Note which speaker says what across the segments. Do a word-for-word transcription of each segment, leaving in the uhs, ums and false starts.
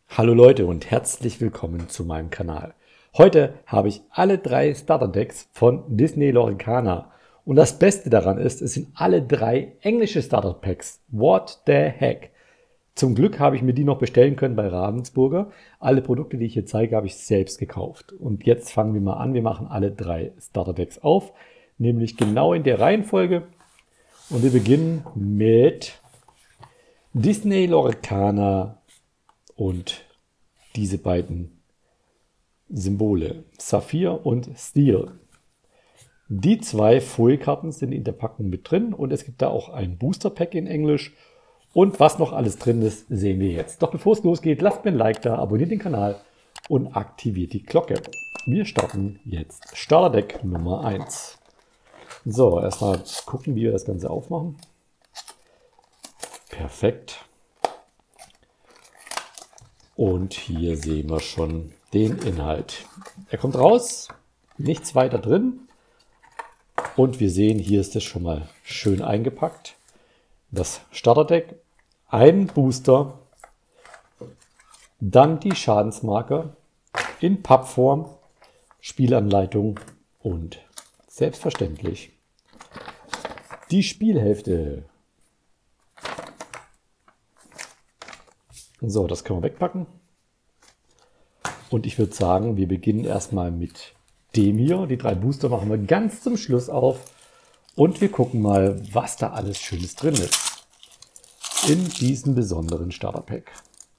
Speaker 1: Hallo Leute und herzlich willkommen zu meinem Kanal. Heute habe ich alle drei Starter-Decks von Disney Lorcaana. Und das Beste daran ist, es sind alle drei englische Starter-Packs. What the heck? Zum Glück habe ich mir die noch bestellen können bei Ravensburger. Alle Produkte, die ich hier zeige, habe ich selbst gekauft. Und jetzt fangen wir mal an. Wir machen alle drei Starter-Decks auf, nämlich genau in der Reihenfolge. Und wir beginnen mit Disney Lorcaana und diese beiden Symbole, Saphir und Steel. Die zwei Foilkarten sind in der Packung mit drin und es gibt da auch ein Booster Pack in Englisch. Und was noch alles drin ist, sehen wir jetzt. Doch bevor es losgeht, lasst mir ein Like da, abonniert den Kanal und aktiviert die Glocke. Wir starten jetzt Starterdeck Nummer eins. So, erstmal gucken, wie wir das Ganze aufmachen. Perfekt. Und hier sehen wir schon den Inhalt. Er kommt raus, nichts weiter drin. Und wir sehen, hier ist es schon mal schön eingepackt. Das Starterdeck, ein Booster, dann die Schadensmarker in Pappform, Spielanleitung und selbstverständlich die Spielhälfte. So, das können wir wegpacken. Und ich würde sagen, wir beginnen erstmal mit dem hier. Die drei Booster machen wir ganz zum Schluss auf. Und wir gucken mal, was da alles Schönes drin ist. In diesem besonderen Starterpack.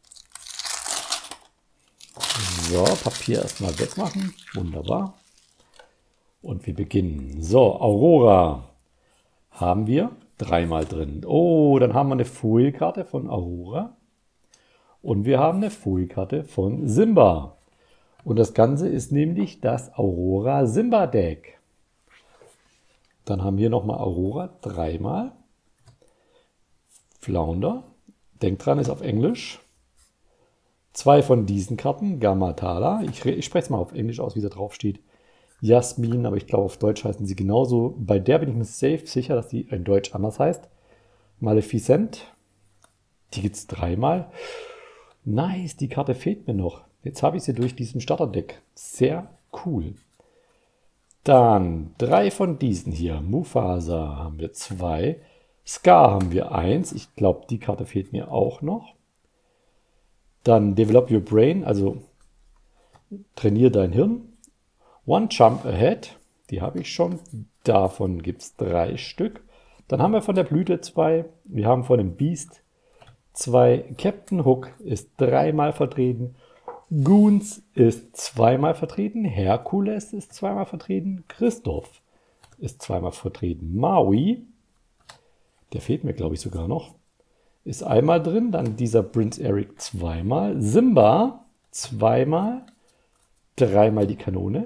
Speaker 1: So, Papier erstmal wegmachen. Wunderbar. Und wir beginnen. So, Aurora haben wir dreimal drin. Oh, dann haben wir eine Foilkarte von Aurora. Und wir haben eine Foilkarte von Simba. Und das Ganze ist nämlich das Aurora Simba Deck. Dann haben wir nochmal Aurora dreimal. Flounder. Denkt dran, ist auf Englisch. Zwei von diesen Karten. Gamatala. Ich, ich spreche es mal auf Englisch aus, wie da drauf steht. Jasmin, aber ich glaube auf Deutsch heißen sie genauso. Bei der bin ich mir safe sicher, dass die in Deutsch anders heißt. Maleficent. Die gibt es dreimal. Nice, die Karte fehlt mir noch. Jetzt habe ich sie durch diesen Starterdeck. Sehr cool. Dann drei von diesen hier. Mufasa haben wir zwei. Scar haben wir eins. Ich glaube, die Karte fehlt mir auch noch. Dann Develop Your Brain, also trainiere dein Hirn. One Jump Ahead, die habe ich schon. Davon gibt es drei Stück. Dann haben wir von der Blüte zwei. Wir haben von dem Beast zwei. Captain Hook ist dreimal vertreten. Goons ist zweimal vertreten. Herkules ist zweimal vertreten. Christoph ist zweimal vertreten. Maui, der fehlt mir glaube ich sogar noch, ist einmal drin. Dann dieser Prince Eric zweimal. Simba zweimal. Dreimal die Kanone.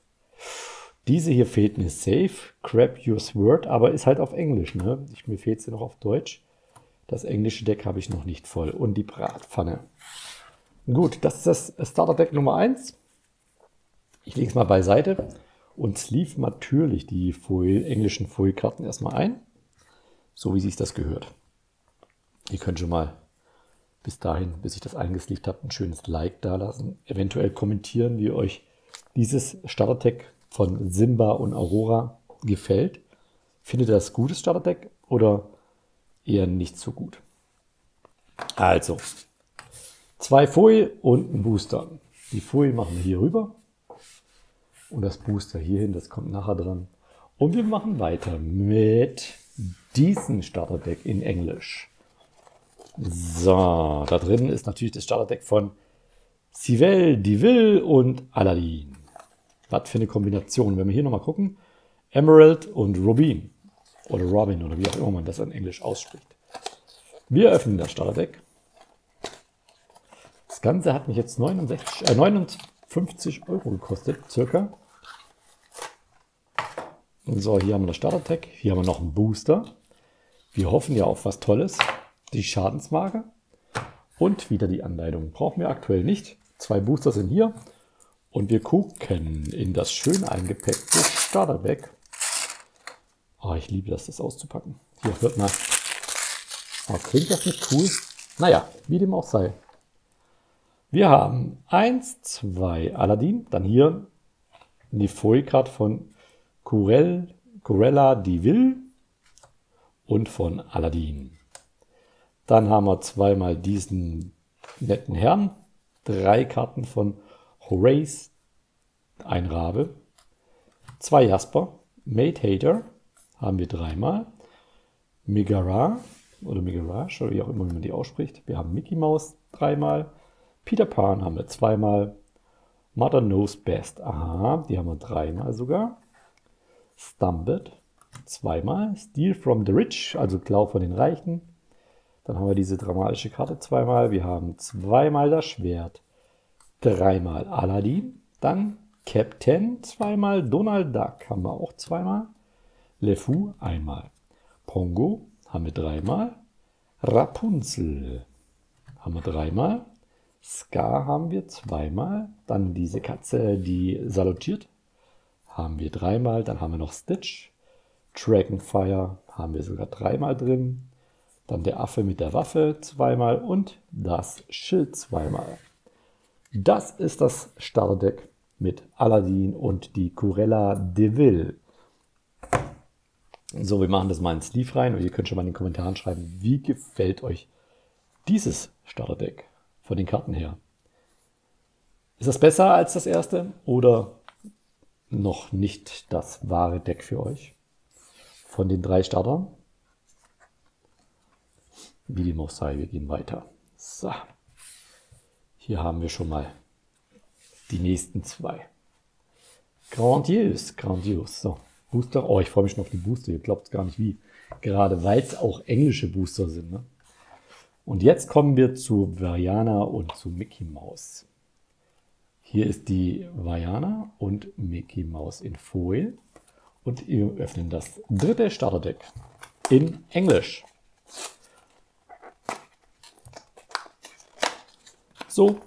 Speaker 1: Diese hier fehlt mir safe. Grab Your Sword, aber ist halt auf Englisch. Ne? Ich, mir fehlt sie noch auf Deutsch. Das englische Deck habe ich noch nicht voll. Und die Bratpfanne. Gut, das ist das Starter-Deck Nummer eins. Ich lege es mal beiseite und sleeve natürlich die Foil, englischen Foilkarten erstmal ein. So wie sich das gehört. Ihr könnt schon mal bis dahin, bis ich das eingesleeved habe, ein schönes Like da lassen. Eventuell kommentieren, wie euch dieses Starter-Deck von Simba und Aurora gefällt. Findet ihr das gutes Starter-Deck oder eher nicht so gut? Also, zwei Foil und ein Booster. Die Foil machen wir hier rüber und das Booster hier hin, das kommt nachher dran. Und wir machen weiter mit diesem Starterdeck in Englisch. So, da drin ist natürlich das Starterdeck von Sivelle, Deville und Aladdin. Was für eine Kombination. Wenn wir hier nochmal gucken, Emerald und Rubin. Oder Robin oder wie auch immer man das in Englisch ausspricht. Wir öffnen das Starterdeck. Das Ganze hat mich jetzt neunundsechzig, äh, neunundfünfzig Euro gekostet, circa. So, hier haben wir das Starterdeck. Hier haben wir noch einen Booster. Wir hoffen ja auf was Tolles. Die Schadensmarke. Und wieder die Anleitung. Brauchen wir aktuell nicht. Zwei Booster sind hier. Und wir gucken in das schön eingepackte Starterdeck. Oh, ich liebe das, das auszupacken. Hier, hört mal. Oh, klingt das nicht cool? Naja, wie dem auch sei. Wir haben eins, zwei Aladdin, dann hier die Foil-Card von Curel, Cruella de Vil und von Aladdin. Dann haben wir zweimal diesen netten Herrn, drei Karten von Horace, ein Rabe, zwei Jasper, Made Hater haben wir dreimal, Megara oder Megarage oder wie auch immer man die ausspricht. Wir haben Mickey Mouse dreimal, Peter Pan haben wir zweimal, Mother Knows Best, aha, die haben wir dreimal sogar, Stumped zweimal, Steal from the Rich, also Klau von den Reichen. Dann haben wir diese dramatische Karte zweimal, wir haben zweimal das Schwert, dreimal Aladdin, dann Captain zweimal, Donald Duck haben wir auch zweimal, LeFou einmal, Pongo haben wir dreimal, Rapunzel haben wir dreimal, Scar haben wir zweimal, dann diese Katze, die salutiert, haben wir dreimal, dann haben wir noch Stitch, Dragonfire haben wir sogar dreimal drin, dann der Affe mit der Waffe zweimal und das Schild zweimal. Das ist das Starterdeck mit Aladdin und die Cruella de Vil. So, wir machen das mal ins Sleeve rein und ihr könnt schon mal in den Kommentaren schreiben, wie gefällt euch dieses Starterdeck von den Karten her. Ist das besser als das erste oder noch nicht das wahre Deck für euch? Von den drei Startern? Wie dem auch sei, wir gehen weiter. So, hier haben wir schon mal die nächsten zwei. Grandios, grandios. So, Booster. Oh, ich freue mich schon auf die Booster. Ihr glaubt gar nicht wie. Gerade weil es auch englische Booster sind. Ne? Und jetzt kommen wir zu Vaiana und zu Mickey Mouse. Hier ist die Vaiana und Mickey Mouse in Foil. Und wir öffnen das dritte Starterdeck in Englisch. So,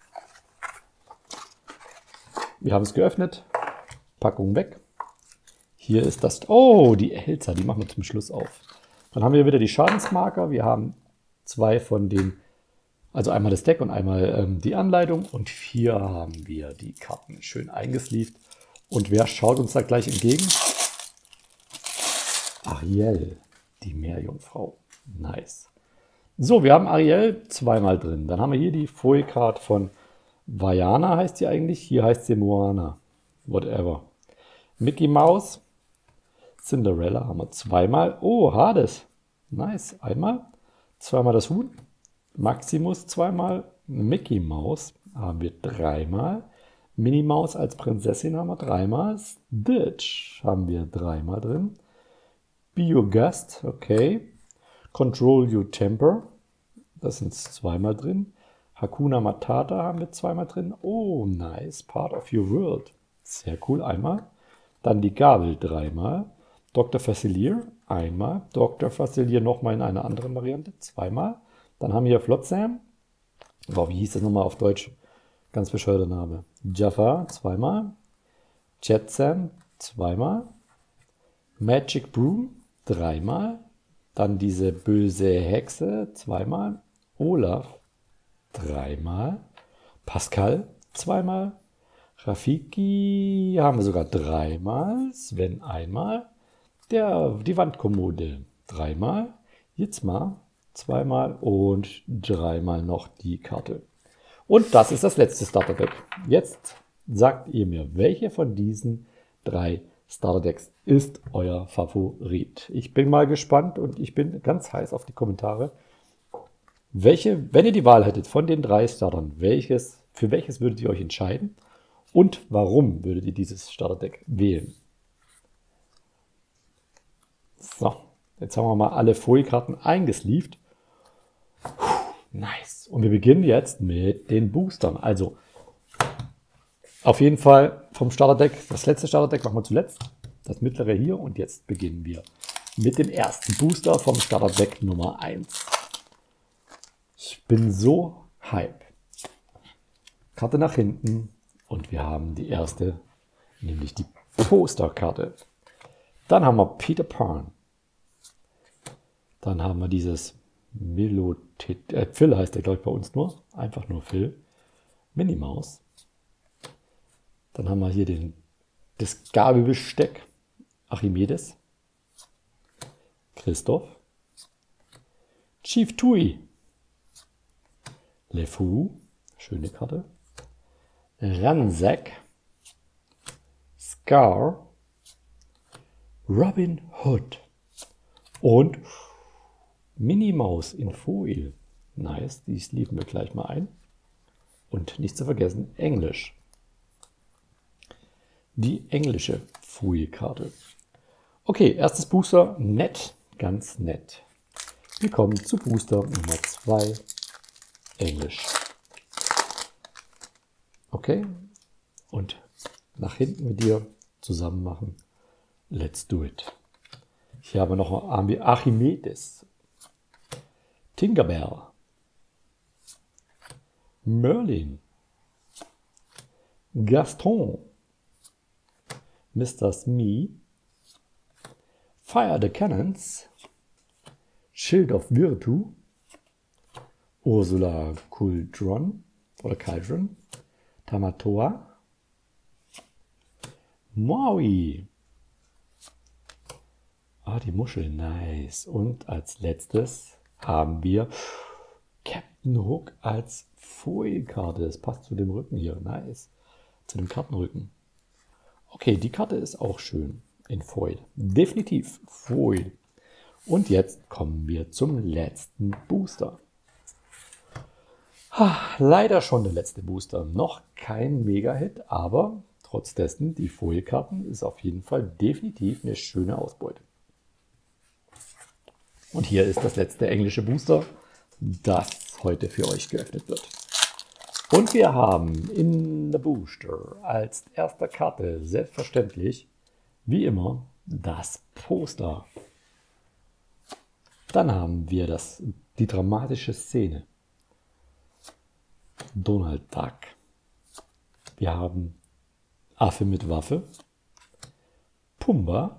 Speaker 1: wir haben es geöffnet, Packung weg. Hier ist das, oh, die Elsa, die machen wir zum Schluss auf. Dann haben wir wieder die Schadensmarker, wir haben zwei von den, also einmal das Deck und einmal ähm, die Anleitung. Und hier haben wir die Karten schön eingesleeved. Und wer schaut uns da gleich entgegen? Ariel, die Meerjungfrau. Nice. So, wir haben Ariel zweimal drin. Dann haben wir hier die Foil-Card von Vaiana, heißt sie eigentlich. Hier heißt sie Moana. Whatever. Mickey Mouse. Cinderella haben wir zweimal. Oh, Hades. Nice. Einmal. Zweimal das Huhn. Maximus zweimal. Mickey Mouse haben wir dreimal. Minnie Maus als Prinzessin haben wir dreimal. Stitch haben wir dreimal drin. Be Your Guest, okay. Control Your Temper, das sind zweimal drin. Hakuna Matata haben wir zweimal drin. Oh, nice. Part of Your World, sehr cool, einmal. Dann die Gabel dreimal. Doktor Facilier einmal. Doktor Facilier nochmal in einer anderen Variante, zweimal. Dann haben wir hier Flotsam. Wow, wie hieß das nochmal auf Deutsch? Ganz bescheuerter Name. Jafar zweimal. Jetsam zweimal. Magic Broom dreimal. Dann diese böse Hexe zweimal. Olaf dreimal. Pascal zweimal. Rafiki haben wir sogar dreimal. Sven einmal. Der, die Wandkommode dreimal. Jetzt mal zweimal und dreimal noch die Karte. Und das ist das letzte Starterdeck. Jetzt sagt ihr mir, welche von diesen drei Starterdecks ist euer Favorit. Ich bin mal gespannt und ich bin ganz heiß auf die Kommentare. Welche, wenn ihr die Wahl hättet von den drei Startern, welches, für welches würdet ihr euch entscheiden und warum würdet ihr dieses Starterdeck wählen? So, jetzt haben wir mal alle Foilkarten eingesleeved. Nice. Und wir beginnen jetzt mit den Boostern. Also auf jeden Fall vom Starterdeck, das letzte Starterdeck machen wir zuletzt, das mittlere hier. Und jetzt beginnen wir mit dem ersten Booster vom Starterdeck Nummer eins. Ich bin so hype. Karte nach hinten und wir haben die erste, nämlich die Posterkarte. Dann haben wir Peter Pan. Dann haben wir dieses Melotet, äh, Phil heißt der, glaube ich, bei uns nur. Einfach nur Phil. Minnie Maus. Dann haben wir hier den, das Gabelbesteck, Archimedes, Christoph, Chief Tui, LeFou, schöne Karte, Ransack, Scar, Robin Hood und Minnie Maus in Foil. Nice, die liefern wir gleich mal ein. Und nicht zu vergessen, Englisch. Die englische Foil-Karte. Okay, erstes Booster, nett, ganz nett. Wir kommen zu Booster Nummer zwei, Englisch. Okay, und nach hinten mit dir zusammen machen. Let's do it. Hier haben wir noch haben wir Archimedes, Tinkerbell, Merlin, Gaston, Mister Smee, Fire the Cannons, Shield of Virtue, Ursula Cauldron oder Cauldron, Tamatoa, Maui. Ah, die Muschel, nice. Und als letztes haben wir Captain Hook als Foil-Karte. Das passt zu dem Rücken hier, nice. Zu dem Kartenrücken. Okay, die Karte ist auch schön in Foil. Definitiv Foil. Und jetzt kommen wir zum letzten Booster. Ha, leider schon der letzte Booster. Noch kein Mega-Hit, aber trotz dessen, die Foil-Karten ist auf jeden Fall definitiv eine schöne Ausbeute. Und hier ist das letzte englische Booster, das heute für euch geöffnet wird. Und wir haben in der Booster als erster Karte selbstverständlich, wie immer, das Poster. Dann haben wir das, die dramatische Szene. Donald Duck. Wir haben Affe mit Waffe. Pumba.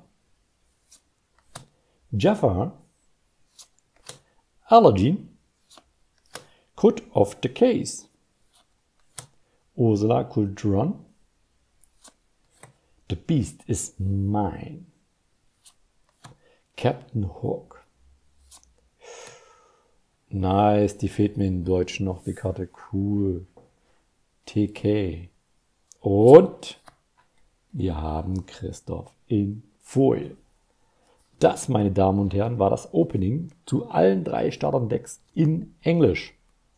Speaker 1: Jafar. Aladdin. Cut of the Case. Ursula Cauldron. The Beast is Mine. Captain Hook. Nice, die fehlt mir in Deutsch noch, die Karte, cool. T K. Und wir haben Christoph in Foil. Das, meine Damen und Herren, war das Opening zu allen drei Startern-Decks in Englisch.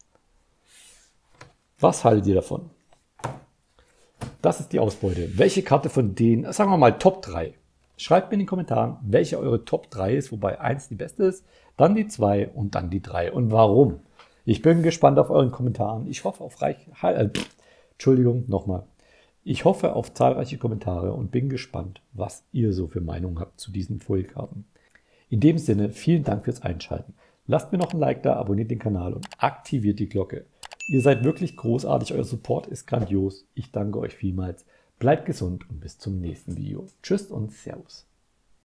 Speaker 1: Was haltet ihr davon? Das ist die Ausbeute. Welche Karte von denen, sagen wir mal Top drei. Schreibt mir in den Kommentaren, welche eure Top drei ist, wobei eins die beste ist, dann die zwei und dann die drei und warum. Ich bin gespannt auf euren Kommentaren. Ich hoffe auf reich, äh, Entschuldigung, nochmal. Ich hoffe auf zahlreiche Kommentare und bin gespannt, was ihr so für Meinungen habt zu diesen Foilkarten. In dem Sinne, vielen Dank fürs Einschalten. Lasst mir noch ein Like da, abonniert den Kanal und aktiviert die Glocke. Ihr seid wirklich großartig, euer Support ist grandios. Ich danke euch vielmals. Bleibt gesund und bis zum nächsten Video. Tschüss und Servus.